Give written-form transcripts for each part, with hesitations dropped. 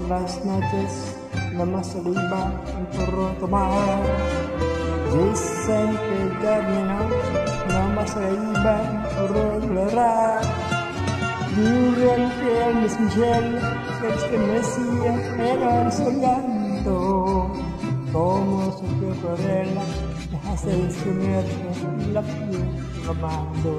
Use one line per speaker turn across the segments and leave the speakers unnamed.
las noches nada más arriba y por tomar. Dicen que el término nada más arriba por explorar. Dicen que el Luis Miguel estremecía era su llanto, como su acuarela dejaste descubierto la piel amando.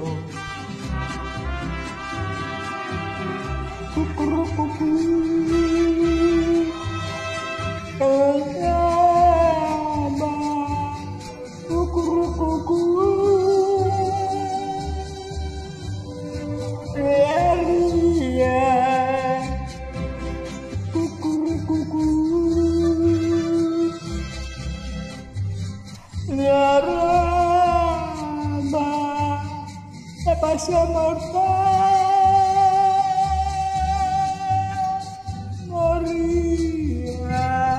La rama de pasión mortal moría.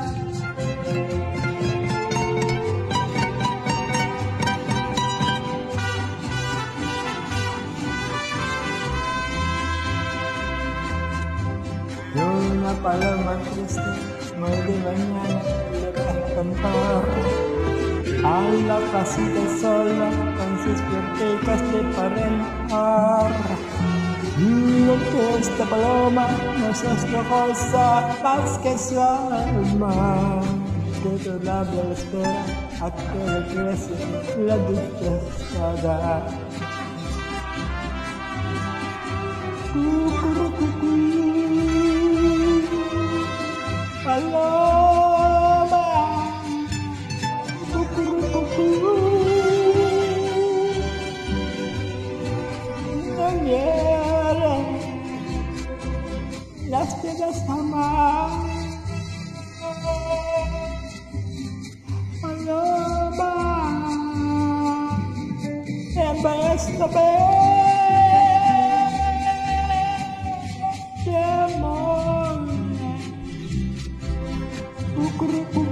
Y una paloma triste muy de mañana le va a cantar a la casita sola con sus puerticas de parentar. Digo que esta paloma no es estrojosa más que su alma, que tu labio la espera a que regrese la dichosada. Paloma, no hieren las piedras jamás. Paloma, esta vez de amor.